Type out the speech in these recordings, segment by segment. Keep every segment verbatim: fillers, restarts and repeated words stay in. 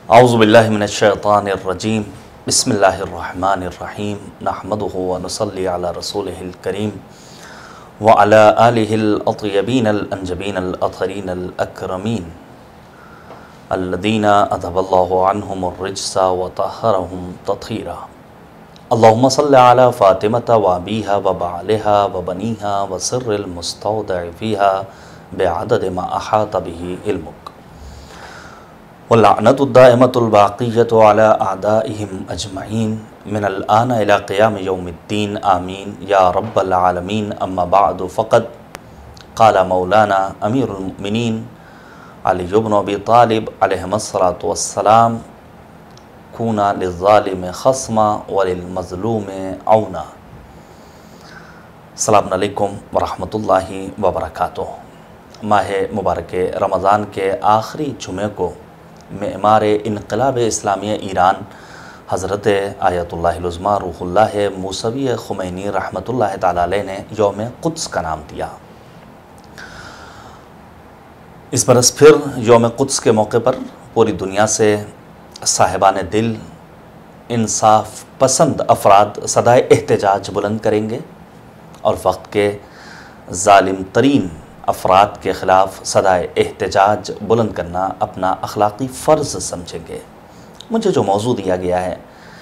औज़ु बिल्लाहि मिनश्शैतानिर्रजीम बिस्मिल्लाहिर्रहमानिर्रहीम नहमदुहु व नुसल्ली अला रसूलिहिल करीम व अला आलिहिल अत्यबीनल अंजबीनल अतहरीनल अकरमीन अल्लज़ीना अज़हबल्लाहु अन्हुमुर रिज्सा व तहहरहुम तत्हीरा। अल्लाहुम्मा सल्लि अला फ़ातिमता व अबीहा व बालिहा व बनीहा व सिर्रिल मुस्तौदअ फ़ीहा बिअदद मा अहात बिही इल्मुक वल्लअनतु दाइमतुल बाक़ियतु अला अअदाइहिम अजमईन मिनल आन इला क़ियाम यौमिद्दीन आमीन या रब्बल आलमीन। अम्मा बअदु फ़क़द क़ाला मौलाना अमीरुल मुमिनीन अली इब्न अबी तालिब अलैहिस्सलातु वस्सलाम कूना लिज़्ज़ालिमि ख़स्मा व लिलमज़लूमि औना। अस्सलामु अलैकुम व रहमतुल्लाहि व बरकातुहू। माह मुबारक रमज़ान के आखिरी जुमे को मेमार इनक़लाब इस्लामिया ईरान हज़रत आयतुल्लाहिल उज़्मा रूहुल्लाह मूसवी ख़ुमैनी रहमतुल्लाह तआला अलैह ने यौम क़ुद्स का नाम दिया। इस बरस फिर यौम क़ुद्स के मौके पर पूरी दुनिया से साहिबान दिल, इंसाफ पसंद अफराद सदाए एहतजाज बुलंद करेंगे और वक्त के ज़ालिम तरीन अफराद के ख़िलाफ़ सदाए एहतजाज बुलंद करना अपना अखलाक़ी फ़र्ज़ समझेंगे। मुझे जो मौजू दिया गया है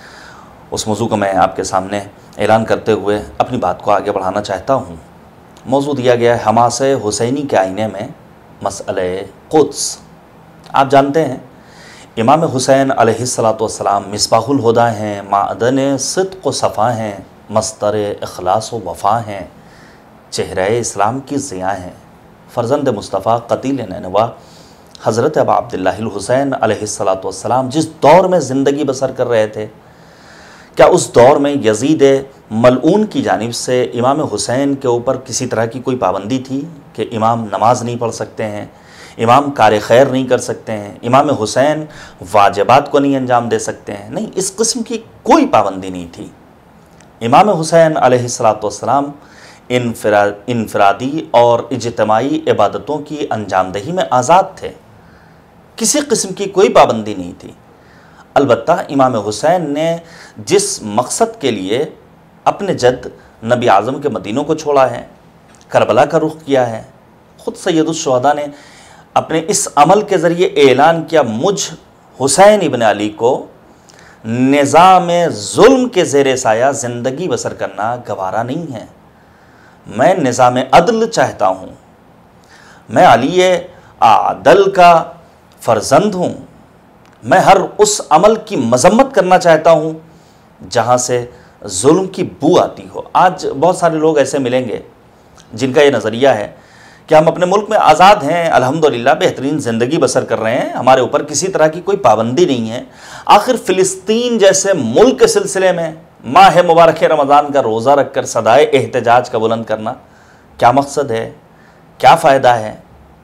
उस मौजू को मैं आपके सामने ऐलान करते हुए अपनी बात को आगे बढ़ाना चाहता हूँ। मौजू दिया गया है हमासे हुसैनी के आईने में मसअले क़ुद्स। आप जानते हैं इमाम हुसैन अलैहिस्सलातु वस्सलाम मिसबाहुल हुदा हैं, माअदन सिद्क़ व सफ़ा हैं, मस्तर इख़लास व वफ़ा हैं, चेहरे इस्लाम की ज़िया हैं, फ़र्ज़ंद मुस्तफ़ा क़तील नैनवा हज़रत अबा अब्दुल्लाहिल हुसैन अलैहिस्सलातु वस्सलाम जिस दौर में ज़िंदगी बसर कर रहे थे, क्या उस दौर में यज़ीद मलऊन की जानिब से इमाम हुसैन के ऊपर किसी तरह की कोई पाबंदी थी कि इमाम नमाज नहीं पढ़ सकते हैं, इमाम कार खैर नहीं कर सकते हैं, इमाम हुसैन वाजिबात को नहीं अंजाम दे सकते हैं? नहीं, इस किस्म की कोई पाबंदी नहीं थी। इमाम हुसैन अलैहिस्सलातु वस्सलाम इनफरा इनफरादी और इज्तिमाई इबादतों की अंजामदही में आज़ाद थे, किसी किस्म की कोई पाबंदी नहीं थी। अलबत्ता इमाम हुसैन ने जिस मकसद के लिए अपने जद नबी आज़म के मदीनों को छोड़ा है, करबला का रुख किया है, ख़ुद सैयदुश शुहदा ने अपने इस अमल के ज़रिए ऐलान किया, मुझ हुसैन इब्न अली को निज़ाम ज़ुल्म के ज़ेर साया ज़िंदगी बसर करना गवारा नहीं है। मैं निज़ाम अदल चाहता हूँ, मैं अली आदल का फ़र्जंद हूँ, मैं हर उस अमल की मजम्मत करना चाहता हूँ जहाँ से जुल्म की बू आती हो। आज बहुत सारे लोग ऐसे मिलेंगे जिनका ये नज़रिया है कि हम अपने मुल्क में आज़ाद हैं, अल्हम्दुलिल्लाह बेहतरीन ज़िंदगी बसर कर रहे हैं, हमारे ऊपर किसी तरह की कोई पाबंदी नहीं है। आखिर फ़िलिस्तीन जैसे मुल्क के सिलसिले में माह मुबारक रमज़ान का रोज़ा रख कर सदाए एहतजाज का बुलंद करना क्या मकसद है, क्या फ़ायदा है?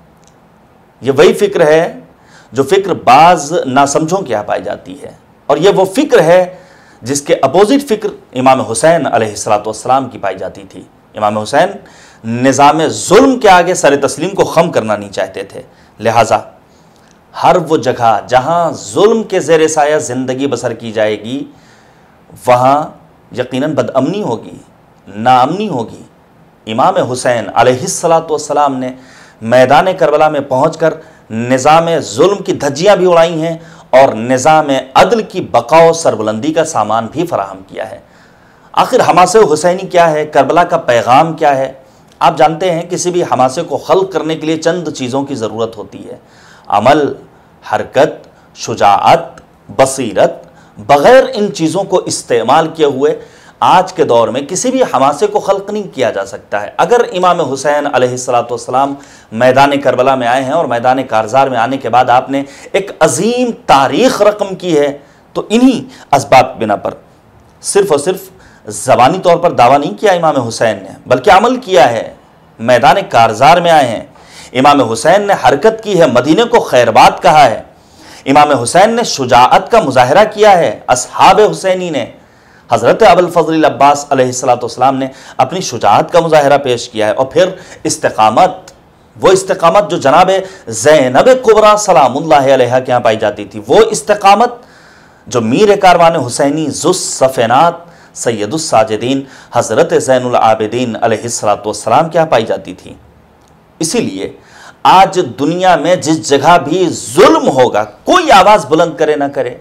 ये वही फ़िक्र है जो फ़िक्र बाज़ नासमझों की यहाँ पाई जाती है, और ये वो फ़िक्र है जिसके अपोजिट फ़िक्र इमाम हुसैन अलैहिस्सलातु वस्सलाम की पाई जाती थी। इमाम हुसैन निज़ाम ज़ुल्म के आगे सर तस्लीम को ख़म करना नहीं चाहते थे, लिहाजा हर वो जगह जहाँ ज़ुल्म के ज़ेर साया ज़िंदगी बसर की जाएगी वहाँ यकीनन बदअमनी होगी, नाअमनी होगी। इमाम हुसैन अलैहिस्सलातु वस्सलाम ने मैदान करबला में पहुँचकर निज़ाम ज़ुल्म की धज्जियाँ भी उड़ाई हैं और निज़ाम अदल की बका व सरबुलंदी का सामान भी फराहम किया है। आखिर हमासे हुसैनी क्या है, करबला का पैगाम क्या है? आप जानते हैं किसी भी हमासे को खल्क़ करने के लिए चंद चीज़ों की ज़रूरत होती है, अमल, हरकत, शुजाअत, बसीरत। बग़ैर इन चीज़ों को इस्तेमाल किए हुए आज के दौर में किसी भी हमासे को खल्क़ नहीं किया जा सकता है। अगर इमाम हुसैन अलैहिस्सलातु वस्सलाम मैदान करबला में आए हैं और मैदान कारज़ार में आने के बाद आपने एक अजीम तारीख़ रकम की है, तो इन्हीं असबाब बिना पर सिर्फ़ और सिर्फ ज़बानी तौर पर दावा नहीं किया इमाम हुसैन ने, बल्कि अमल किया है। मैदान कारज़ार में आए हैं, इमाम हुसैन ने हरकत की है, मदीने को खैरबाद कहा है, इमाम हुसैन ने शुजाअत का मुजाहरा किया है। असहाब हुसैनी ने, हज़रत अबुल फ़ज़ल अब्बास अलैहिस्सलातु वस्सलाम ने अपनी शुजाअत का मुजाहरा पेश किया है, और फिर इस्तिक़ामत, वो इस्तिकामत जो जनाब ज़ैनब कुबरा सलामुल्लाह अलैहा के यहाँ पाई जाती थी, वो इस्तिकामत जो मीर कारवान हुसैनी ज़ुस सफ़ेनात सैयदुस साजिदीन हज़रत ज़ैनुल आबिदीन अलैहिस्सलातु वस्सलाम के यहाँ पाई जाती थी। इसीलिए आज दुनिया में जिस जगह भी जुल्म होगा, कोई आवाज बुलंद करे ना करे,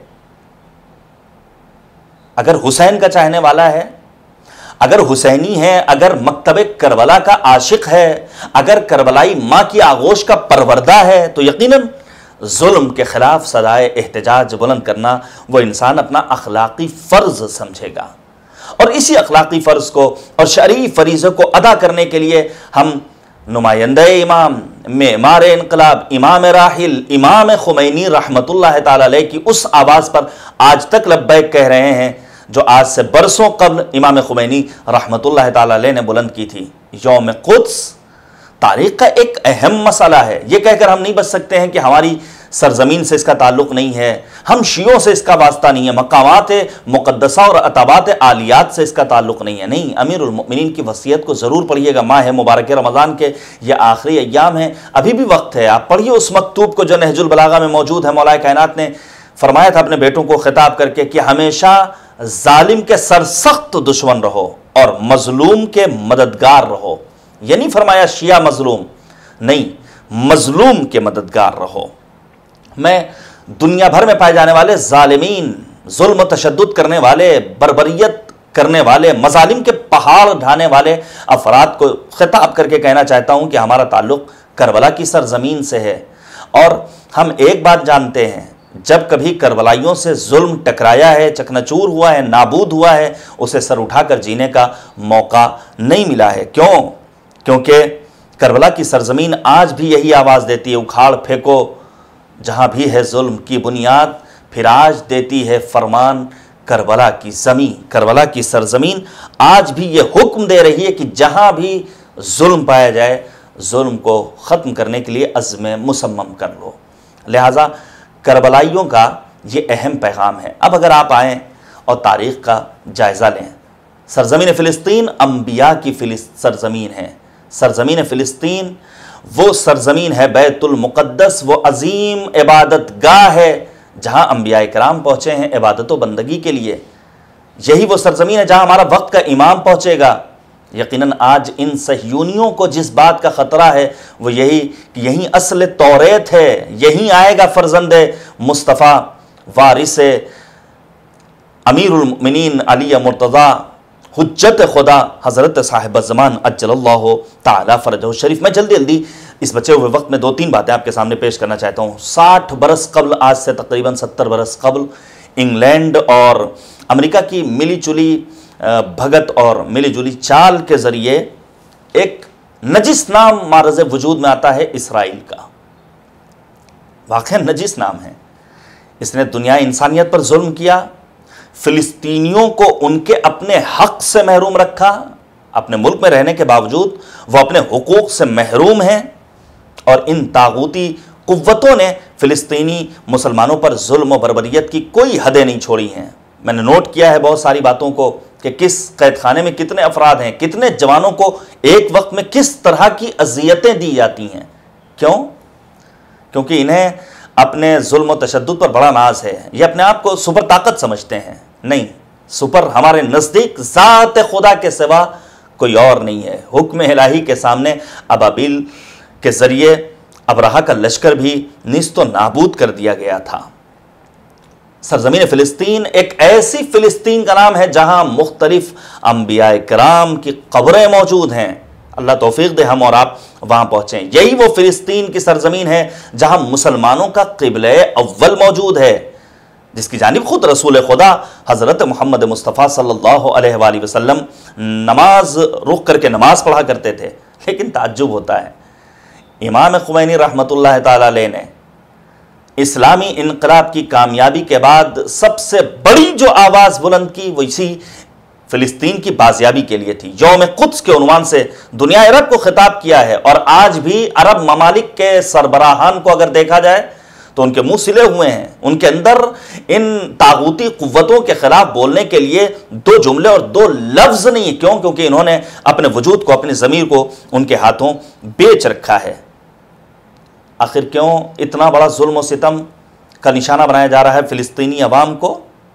अगर हुसैन का चाहने वाला है, अगर हुसैनी है, अगर मकतबे करबला का आशिक है, अगर करबलाई मां की आगोश का परवरदा है, तो यकीनन जुल्म के खिलाफ सदाए एहतजाज बुलंद करना वो इंसान अपना अखलाकी फर्ज समझेगा। और इसी अखलाकी फर्ज को और शरई फरीज़े को अदा करने के लिए हम नुमाइंदे इमाम, मेमार इनकलाब, इमाम राहिल, इमाम खुमैनी रहमतुल्लाह ताला अलैह की उस आवाज़ पर आज तक लब्बैक कह रहे हैं जो आज से बरसों कबल इमाम खुमैनी रहमतुल्लाह ताला अलैह ने बुलंद की थी। यौम कुद्स तारीख का एक अहम मसला है। ये कहकर हम नहीं बच सकते हैं कि हमारी सरजमीन से इसका ताल्लुक नहीं है, हम शियों से इसका वास्ता नहीं है, मकामात मुक़द्दसा और अताबात आलियात से इसका ताल्लुक नहीं है। नहीं, अमीरुल मोमिनीन की वसीयत को ज़रूर पढ़िएगा। माह है मुबारक रमज़ान के ये आखिरी अय्याम है, अभी भी वक्त है, आप पढ़िए उस मकतूब को जो नहजुल बलागा में मौजूद है। मौलाए कायनात ने फरमाया था अपने बेटों को खिताब करके कि हमेशा जालिम के सरसख्त दुश्मन रहो और मजलूम के मददगार रहो। ये नहीं फरमाया शिया मजलूम, नहीं, मजलूम के मददगार रहो। मैं दुनिया भर में पाए जाने वाले जालिमीन, जुल्म तशद्दुद करने वाले, बर्बरियत करने वाले, मजालिम के पहाड़ ढाने वाले अफराद को खिताब करके कहना चाहता हूं कि हमारा ताल्लुक करबला की सरजमीन से है। और हम एक बात जानते हैं, जब कभी करबलाइयों से जुल्म टकराया है, चकनाचूर हुआ है, नाबूद हुआ है, उसे सर उठाकर जीने का मौका नहीं मिला है। क्यों? क्योंकि करबला की सरजमीन आज भी यही आवाज़ देती है, उखाड़ फेंको जहाँ भी है जुल्म की बुनियाद, फिर आज देती है फरमान करबला की ज़मीन। करबला की सरजमीन आज भी ये हुक्म दे रही है कि जहाँ भी जुल्म पाया जाए, जुल्म को ख़त्म करने के लिए अज़्म मुसम्मम कर लो। लिहाजा करबलाइयों का ये अहम पैगाम है। अब अगर आप आएँ और तारीख़ का जायज़ा लें, सरजमीन फ़िलिस्तीन अम्बिया की सरजमीन है। सरजमीन फ़िलिस्तीन वो सरजमीन है बैतुल मुक़द्दस, वो अजीम इबादत गाह है जहाँ अम्बिया इकराम पहुँचे हैं इबादत व बंदगी के लिए। यही वो सरजमीन है जहाँ हमारा वक्त का इमाम पहुँचेगा। यकीनन आज इन सहयूनियों को जिस बात का ख़तरा है वो यही कि यहीं असल तौरेत है, यहीं आएगा फ़र्जंद मुस्तफ़ा वारिस अमीरुल मोमिनीन अली मुर्तज़ा हुज्जत खुदा हज़रत साहिब ज़मान अज्जलल्लाहु ताला फ़रजहु शरीफ। मैं जल्दी जल्दी इस बचे हुए वक्त में दो तीन बातें आपके सामने पेश करना चाहता हूँ। साठ बरस कबल, आज से तकरीबन सत्तर बरस कबल, इंग्लैंड और अमेरिका की मिली जुली भगत और मिली जुली चाल के ज़रिए एक नजिस नाम मारज़ वजूद में आता है इसराइल का। वाक़ई नजिस नाम है। इसने दुनिया इंसानियत पर जुल्म किया, फ़िलिस्तीनियों को उनके अपने हक से महरूम रखा। अपने मुल्क में रहने के बावजूद वो अपने हुकूक से महरूम हैं और इन तागूती कुव्वतों ने फ़िलिस्तीनी मुसलमानों पर जुल्म और बर्बरियत की कोई हदें नहीं छोड़ी हैं। मैंने नोट किया है बहुत सारी बातों को कि किस कैद खाने में कितने अफराद हैं, कितने जवानों को एक वक्त में किस तरह की अजियतें दी जाती हैं। क्यों? क्योंकि इन्हें अपने जुल्म और तशद्दुद पर बड़ा नाज है। ये अपने आप को सुपर ताकत समझते हैं। नहीं, सुपर हमारे नज़दीक ज़ात खुदा के सिवा कोई और नहीं है। हुक्म इलाही के सामने अबाबिल के ज़रिए अबरहा का लश्कर भी निस्तो नाबूद कर दिया गया था। सरजमीन फ़िलिस्तीन एक ऐसी फ़िलिस्तीन का नाम है जहाँ मुख्तलिफ अम्बिया इकराम की कब्रें मौजूद हैं। अल्लाह तौफीक दे हम और आप वहाँ पहुँचें। यही वो फ़िलिस्तीन की सरजमीन है जहाँ मुसलमानों का क़िबला अव्वल मौजूद है, जिसकी जानिब खुद रसूल खुदा हज़रत मोहम्मद मुस्तफ़ा सल्लल्लाहु अलैहि वसल्लम नमाज रुख करके नमाज पढ़ा करते थे। लेकिन ताज्जुब होता है, इमाम खुमैनी रहमतुल्लाह ताला अलैह ने इस्लामी इनकलाब की कामयाबी के बाद सबसे बड़ी जो आवाज़ बुलंद की वो इसी फ़िलिस्तीन की बाजियाबी के लिए थी। यौम कुद्स के उन्वान से दुनिया अरब को खिताब किया है। और आज भी अरब ममालिक के सरबराहान को अगर देखा जाए तो उनके मुंह सिले हुए हैं। उनके अंदर इन तागूती कुव्वतों के खिलाफ बोलने के लिए दो जुमले और दो लफ्ज़ नहीं है। क्यों? क्योंकि इन्होंने अपने वजूद को, अपने ज़मीर को उनके हाथों बेच रखा है। आखिर क्यों इतना बड़ा जुल्म और सितम का निशाना बनाया जा रहा है फ़िलिस्तीनी अवाम को?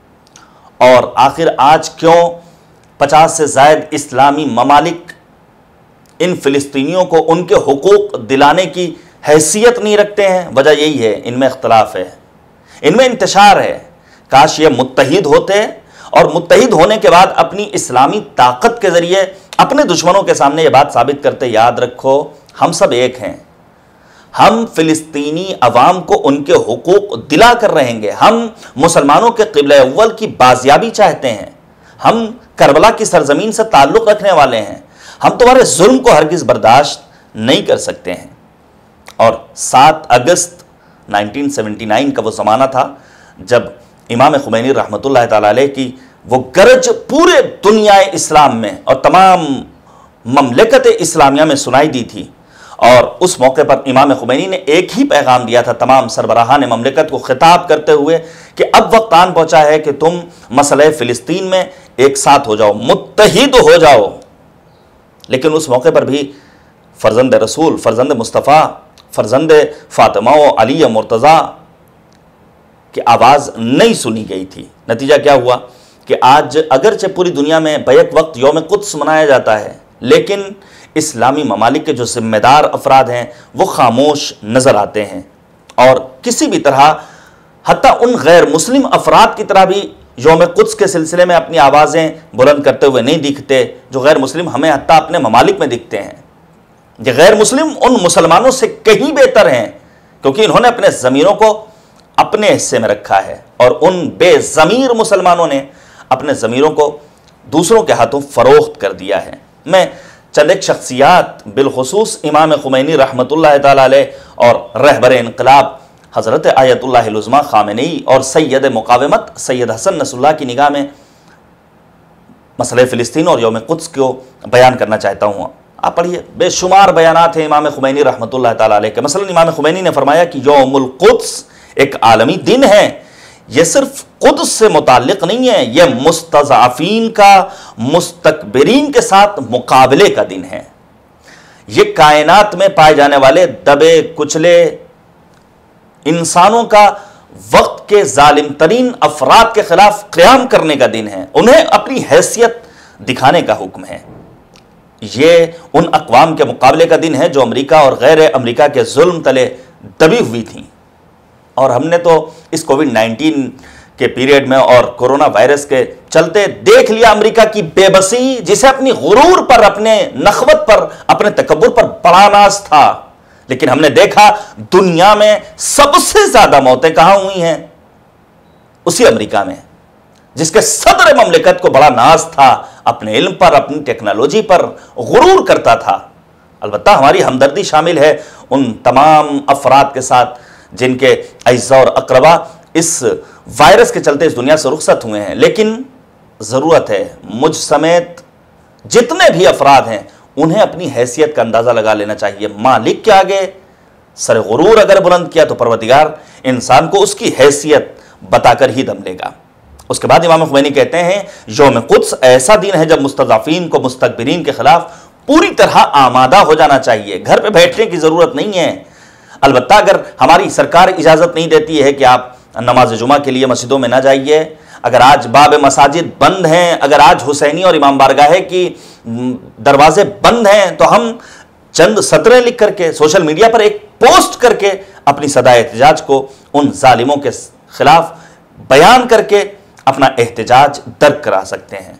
और आखिर आज क्यों पचास से ज़ायद इस्लामी ममालिक इन फ़िलिस्तीनियों को उनके हुकूक दिलाने की हैसियत नहीं रखते हैं? वजह यही है, इनमें इख्तलाफ है, इनमें इंतशार है। काश ये मुत्तहिद होते और मुत्तहिद होने के बाद अपनी इस्लामी ताकत के ज़रिए अपने दुश्मनों के सामने ये बात साबित करते, याद रखो हम सब एक हैं, हम फ़िलिस्तीनी अवाम को उनके हुकूक दिला कर रहेंगे, हम मुसलमानों के क़िबला अव्वल की बाजियाबी चाहते हैं, हम करबला की सरजमीन से ताल्लुक़ रखने वाले हैं, हम तुम्हारे जुल्म को हरगिज़ बर्दाश्त नहीं कर सकते हैं। और सात अगस्त उन्नीस सौ उन्यासी का वो ज़माना था जब इमाम खुमैनी रहमतुल्लाह तआला अलैह की वो गरज पूरे दुनिया इस्लाम में और तमाम ममलकत इस्लामिया में सुनाई दी थी। और उस मौके पर इमाम खुमैनी ने एक ही पैगाम दिया था तमाम सरबराहान ममलकत को खिताब करते हुए कि अब वक्त आन पहुंचा है कि तुम मसले फ़िलिस्तीन में एक साथ हो जाओ, मुत्तहिद हो जाओ। लेकिन उस मौके पर भी फ़र्जंद रसूल, फ़र्जंद मुस्तफ़ा, फ़र्जंद फ़ातिमा व अली मुर्तज़ा की आवाज़ नहीं सुनी गई थी। नतीजा क्या हुआ कि आज अगरचे पूरी दुनिया में बैक वक्त यौम कुद्स मनाया जाता है, लेकिन इस्लामी ममालिक के जो ज़िम्मेदार अफराद हैं वो खामोश नज़र आते हैं और किसी भी तरह हत्ता उन गैर मुस्लिम अफराद की तरह भी यौम कुद्स के सिलसिले में अपनी आवाज़ें बुलंद करते हुए नहीं दिखते जो गैर मुस्लिम हमें हत्ता अपने ममालिक में दिखते हैं। ये गैर मुस्लिम उन मुसलमानों से कहीं बेहतर हैं क्योंकि इन्होंने अपने ज़मीरों को अपने हिस्से में रखा है और उन बेज़मीर मुसलमानों ने अपने ज़मीरों को दूसरों के हाथों फ़रोख्त कर दिया है। मैं चंद एक शख्सियात बिलखुसूस इमाम खुमैनी रहमतुल्लाह तआला अलैह और रहबर इनकलाब हज़रत आयतुल्लाह उज़्मा ख़ामेनी और सैयद मुक़ावमत सैयद हसन नसरुल्लाह की निगाह में मसले फ़िलिस्तीन और यौम कुद्स को बयान करना चाहता हूँ। आप पढ़िए, बेशुमार बयानात हैं इमाम खुमैनी रहमतुल्लाह तआला अलैह के। मसलन इमाम खुमैनी ने फरमाया कि यौमुल कुद्स एक आलमी दिन है, यह सिर्फ कुद्स से मुताल्लिक़ नहीं है, यह मुस्तज़अफ़ीन का मुस्तकबिरीन के साथ मुकाबले का दिन है। यह कायनात में पाए जाने वाले दबे कुचले इंसानों का वक्त के जालिम तरीन अफराद के खिलाफ क़याम करने का दिन है, उन्हें अपनी हैसियत दिखाने का हुक्म है। यह उन अक़वाम के मुकाबले का दिन है जो अमरीका और गैर अमरीका के जुल्म तले दबी हुई थी। और हमने तो इस कोविड नाइन्टीन के पीरियड में और कोरोना वायरस के चलते देख लिया अमेरिका की बेबसी, जिसे अपनी गुरूर पर, अपने नखवत पर, अपने तकब्बुर पर बड़ा नाज था। लेकिन हमने देखा दुनिया में सबसे ज्यादा मौतें कहां हुई हैं? उसी अमेरिका में, जिसके सदर ममलिकत को बड़ा नाज था, अपने इल्म पर, अपनी टेक्नोलॉजी पर गुरूर करता था। अलबत्ता हमारी हमदर्दी शामिल है उन तमाम अफराद के साथ जिनके अज़्ज़ा और अक़रबा इस वायरस के चलते इस दुनिया से रुखसत हुए हैं। लेकिन ज़रूरत है मुझ समेत जितने भी अफराद हैं उन्हें अपनी हैसियत का अंदाज़ा लगा लेना चाहिए। मालिक के आगे सर गुरूर अगर बुलंद किया तो परवरदिगार इंसान को उसकी हैसियत बताकर ही दम लेगा। उसके बाद इमाम खुमैनी कहते हैं यौम कुद्स ऐसा दिन है जब मुस्तज़अफ़ीन को मुस्तकबिरीन के खिलाफ पूरी तरह आमादा हो जाना चाहिए। घर पे बैठने की ज़रूरत नहीं है। अलबत्ता अगर हमारी सरकार इजाज़त नहीं देती है कि आप नमाज जुमा के लिए मस्जिदों में ना जाइए, अगर आज बाब मसाजिद बंद हैं, अगर आज हुसैनी और इमाम बारगाह की दरवाजे बंद हैं, तो हम चंद सतरें लिख करके सोशल मीडिया पर एक पोस्ट करके अपनी सदा एहतजाज को उन जालिमों के खिलाफ बयान करके अपना एहतजाज दर्ज करा सकते हैं।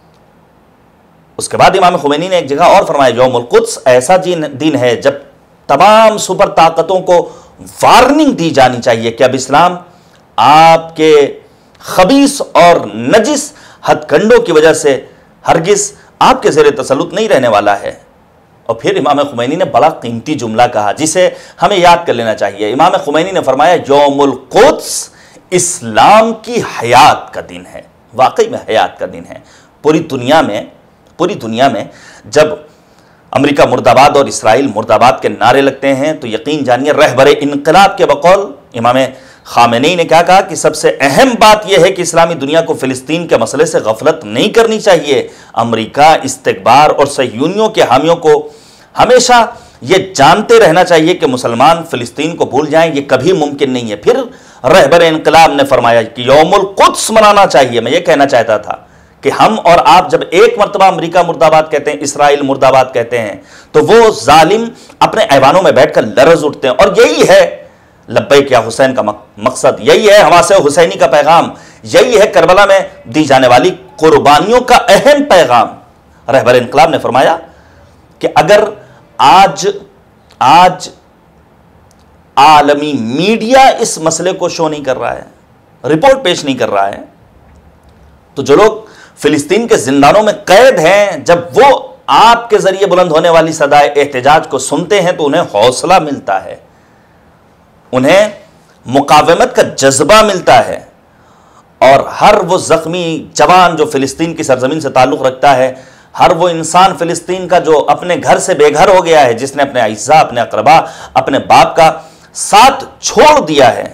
उसके बाद इमाम खुमैनी ने एक जगह और फरमाया यौमुल कुद्स ऐसा दिन है जब तमाम सुपर ताकतों को वार्निंग दी जानी चाहिए कि अब इस्लाम आपके खबीस और नजिस हथकंडों की वजह से हरगिज आपके ज़ेरे तसल्लुत नहीं रहने वाला है। और फिर इमाम खुमैनी ने बड़ा कीमती जुमला कहा जिसे हमें याद कर लेना चाहिए। इमाम खुमैनी ने फरमाया यौमुल कुद्स इस्लाम की हयात का दिन है। वाकई में हयात का दिन है। पूरी दुनिया में पूरी दुनिया में जब अमेरिका मुर्दाबाद और इसराइल मुर्दाबाद के नारे लगते हैं तो यकीन जानिए रहबरे इनकलाब के बकौल इमाम ख़ामेनी ने क्या कहा कि सबसे अहम बात यह है कि इस्लामी दुनिया को फ़िलिस्तीन के मसले से गफलत नहीं करनी चाहिए। अमेरिका इस्तिकबार और सहयूनियों के हामियों को हमेशा ये जानते रहना चाहिए कि मुसलमान फिलिस्तीन को भूल जाएं, ये कभी मुमकिन नहीं है। फिर रहबर इनकलाब ने फरमाया कि यौमुल कुद्स मनाना चाहिए। मैं ये कहना चाहता था कि हम और आप जब एक मरतबा अमेरिका मुर्दाबाद कहते हैं, इसराइल मुर्दाबाद कहते हैं, तो वो जालिम अपने ऐवानों में बैठकर लरज उठते हैं। और यही है लब्बैक या हुसैन का मकसद, यही है हमासे हुसैनी का पैगाम, यही है करबला में दी जाने वाली कुर्बानियों का अहम पैगाम। रहबर इनकलाब ने फरमाया कि अगर आज आज आलमी मीडिया इस मसले को शो नहीं कर रहा है, रिपोर्ट पेश नहीं कर रहा है, तो जो लोग फिलिस्तीन के जिंदानों में कैद हैं, जब वो आपके जरिए बुलंद होने वाली सदाए एहतजाज को सुनते हैं तो उन्हें हौसला मिलता है, उन्हें मुकावमत का जज्बा मिलता है। और हर वो जख्मी जवान जो फिलिस्तीन की सरजमीन से ताल्लुक रखता है, हर वो इंसान फिलिस्तीन का जो अपने घर से बेघर हो गया है, जिसने अपने अइज़्ज़ा, अपने अकरबा, अपने बाप का साथ छोड़ दिया है,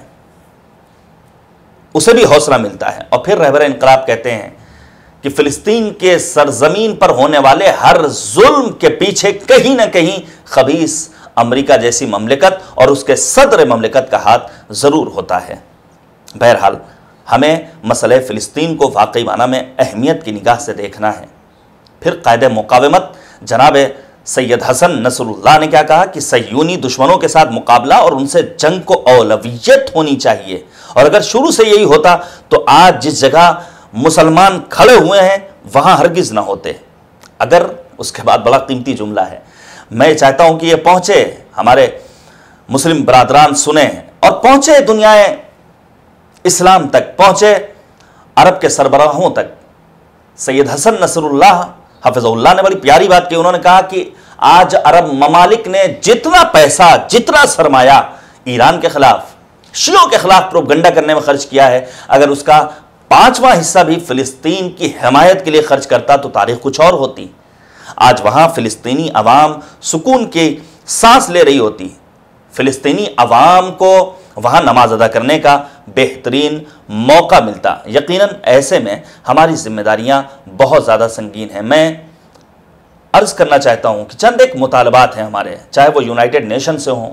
उसे भी हौसला मिलता है। और फिर रहबर इनकलाब कहते हैं कि फिलिस्तीन के सरजमीन पर होने वाले हर जुल्म के पीछे कहीं ना कहीं खबीस अमेरिका जैसी ममलिकत और उसके सदर ममलिकत का हाथ जरूर होता है। बहरहाल हमें मसले फिलिस्तीन को वाकई माना में अहमियत की निगाह से देखना है। फिर कायदे मुकावमत जनाब सैयद हसन नसरुल्लाह ने क्या कहा कि सह्यूनी दुश्मनों के साथ मुकाबला और उनसे जंग को औलवियत होनी चाहिए। और अगर शुरू से यही होता तो आज जिस जगह मुसलमान खड़े हुए हैं वहां हरगिज ना होते। अगर उसके बाद बड़ा कीमती जुमला है, मैं चाहता हूं कि यह पहुंचे, हमारे मुस्लिम बरादरान सुने और पहुंचे दुनिया इस्लाम तक, पहुंचे अरब के सरबराहों तक। सैयद हसन नसरुल्लाह हफिज़हुल्लाह ने बड़ी प्यारी बात की। उन्होंने कहा कि आज अरब ममालिक ने जितना पैसा, जितना सरमाया ईरान के खिलाफ, शियों के खिलाफ प्रोपगंडा करने में खर्च किया है, अगर उसका पांचवा हिस्सा भी फिलिस्तीन की हिमायत के लिए खर्च करता तो तारीख कुछ और होती। आज वहां फिलिस्तीनी अवाम सुकून की सांस ले रही होती, फिलिस्तीनी अवाम को वहां नमाज अदा करने का बेहतरीन मौका मिलता। यकीनन ऐसे में हमारी जिम्मेदारियां बहुत ज़्यादा संगीन हैं। मैं अर्ज़ करना चाहता हूं कि चंद एक मुतालबात हैं हमारे, चाहे वो यूनाइटेड नेशन से हों,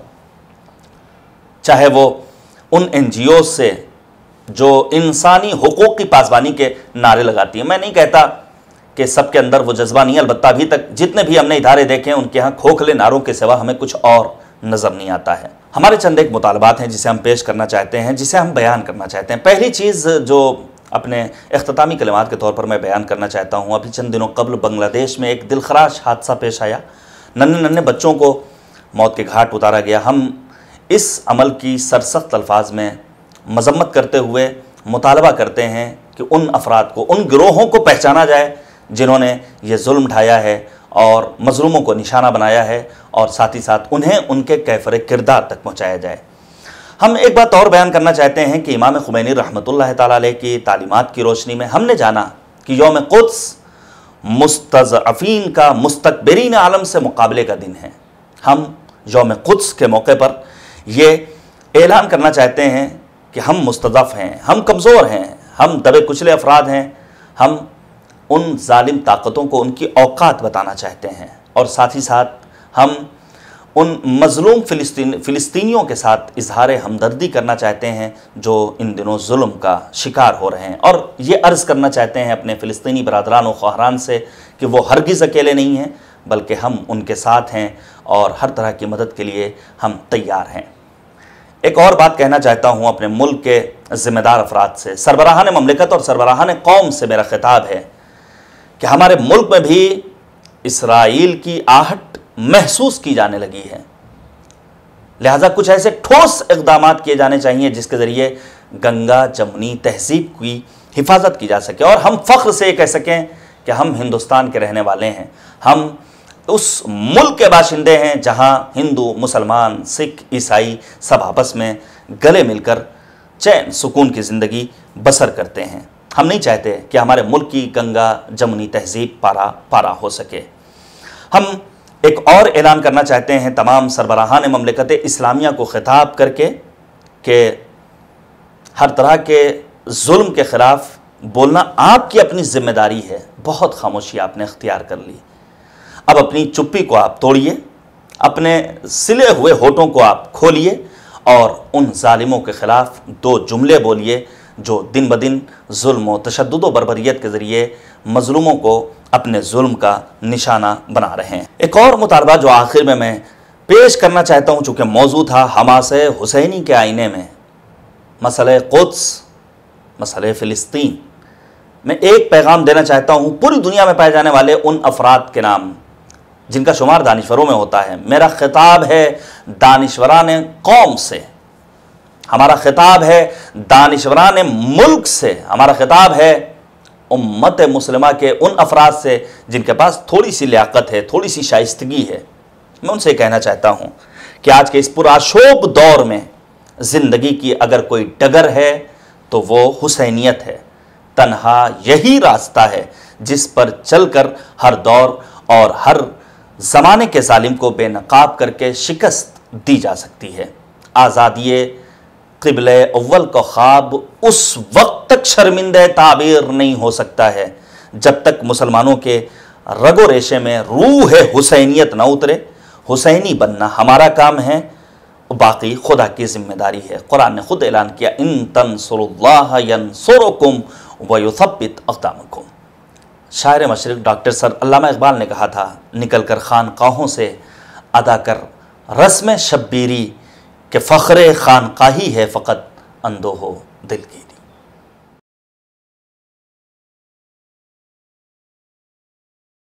चाहे वो उन एन जी ओ से जो इंसानी हुकूक की पासबानी के नारे लगाती है। मैं नहीं कहता कि सबके अंदर वो जज्बा नहीं, अलबत्ता अभी तक जितने भी हमने इदारे देखे हैं उनके यहाँ खोखले नारों के सिवा हमें कुछ और नज़र नहीं आता है। हमारे चंद एक मुतालबात हैं जिसे हम पेश करना चाहते हैं, जिसे हम बयान करना चाहते हैं। पहली चीज़ जो अपने इख्तितामी कलिमात के तौर पर मैं बयान करना चाहता हूँ, अभी चंद दिनों कबल बांग्लादेश में एक दिलखराश हादसा पेश आया, नन्हे नन्हे बच्चों को मौत के घाट उतारा गया। हम इस अमल की सरसख्त अल्फाज में मजम्मत करते हुए मुतालबा करते हैं कि उन अफराद को, उन गिरोहों को पहचाना जाए जिन्होंने ये जुल्म ढाया है और मजलूमों को निशाना बनाया है, और साथ ही साथ उन्हें उनके कैफरे किरदार तक पहुँचाया जाए। हम एक बात और बयान करना चाहते हैं कि इमाम खुमैनी रहमतुल्लाह ताला अलैह की तालीमात की रोशनी में हमने जाना कि यौम कुद्स मुस्तज़अफ़ीन का, मुस्तकबिरीन आलम से मुकाबले का दिन है। हम यौम कुद्स के मौके पर यह ऐलान करना चाहते हैं कि हम मुस्तज़फ़ हैं, हम कमज़ोर हैं, हम दबे कुचले अफराद हैं। हम उन जालिम ताकतों को उनकी औकात बताना चाहते हैं, और साथ ही साथ हम उन मज़लूम फ़िलिस्तीन फ़िलिस्तीनियों के साथ इजहार हमदर्दी करना चाहते हैं जो इन दिनों जुल्म का शिकार हो रहे हैं। और ये अर्ज़ करना चाहते हैं अपने फ़िलिस्तीनी बरादरान व ख़्वाहान से कि वो हरगिज़ अकेले नहीं हैं, बल्कि हम उनके साथ हैं और हर तरह की मदद के लिए हम तैयार हैं। एक और बात कहना चाहता हूँ अपने मुल्क के ज़िम्मेदार अफराद से, सरबराहान ममलिकत और सरबराहान कौम से मेरा खिताब है कि हमारे मुल्क में भी इसराइल की आहट महसूस की जाने लगी है। लिहाजा कुछ ऐसे ठोस इक़दाम किए जाने चाहिए जिसके ज़रिए गंगा जमुनी तहज़ीब की हिफाजत की जा सके और हम फ़ख्र से कह सकें कि हम हिंदुस्तान के रहने वाले हैं, हम उस मुल्क के बाशिंदे हैं जहां हिंदू, मुसलमान, सिख, ईसाई सब आपस में गले मिलकर चैन सुकून की ज़िंदगी बसर करते हैं। हम नहीं चाहते कि हमारे मुल्क की गंगा जमुनी तहज़ीब पारा पारा हो सके। हम एक और ऐलान करना चाहते हैं तमाम सरबराहान ममलिकत इस्लामिया को ख़िताब करके कि हर तरह के जुल्म के ख़िलाफ़ बोलना आपकी अपनी ज़िम्मेदारी है। बहुत खामोशी आपने इख्तियार कर ली, अब अपनी चुप्पी को आप तोड़िए, अपने सिले हुए होठों को आप खोलिए और उन जालिमों के ख़िलाफ़ दो जुमले बोलिए जो दिन ब दिन जुल्म व तशद्दुद व बर्बरियत के ज़रिए मज़लूमों को अपने जुल्म का निशाना बना रहे हैं। एक और मुतालबा जो आखिर में मैं पेश करना चाहता हूँ, चूँकि मौजू था हमासे हुसैनी के आईने में मसले क़ुद्स, मसले फ़िलिस्तीन, मैं एक पैगाम देना चाहता हूँ पूरी दुनिया में पाए जाने वाले उन अफराद के नाम जिनका शुमार दानिश्वरों में होता है। मेरा खिताब है दानिश्वरान कौम से, हमारा खिताब है दानिश्वरान मुल्क से, हमारा खिताब है उम्मत मुस्लिमा के उन अफराद से जिनके पास थोड़ी सी लियाकत है, थोड़ी सी शाइस्तगी है। मैं उनसे कहना चाहता हूँ कि आज के इस पुराशोभ दौर में ज़िंदगी की अगर कोई डगर है तो वो हुसैनियत है। तन्हा यही रास्ता है जिस पर चलकर हर दौर और हर ज़माने के जालिम को बेनकाब करके शिकस्त दी जा सकती है। आज़ादी क़िबले अव्वल का ख्वाब उस वक्त तक शर्मिंदा ताबीर नहीं हो सकता है जब तक मुसलमानों के रगो रेशे में रूह हुसैनियत न उतरे। हुसैनी बनना हमारा काम है, बाकी खुदा की जिम्मेदारी है। कुरान ने खुद ऐलान किया, इन तंसुरुल्लाह यंसुरुकुम व युथब्बित अक़दामकुम। शायर मशरिक़ डॉक्टर सर अल्लामा इक़बाल ने कहा था, निकल कर खानकाहों से अदा कर रस्म शब्बीरी के फ़ख्र खानकाही है फ़कत अंदो हो दिलगीरी।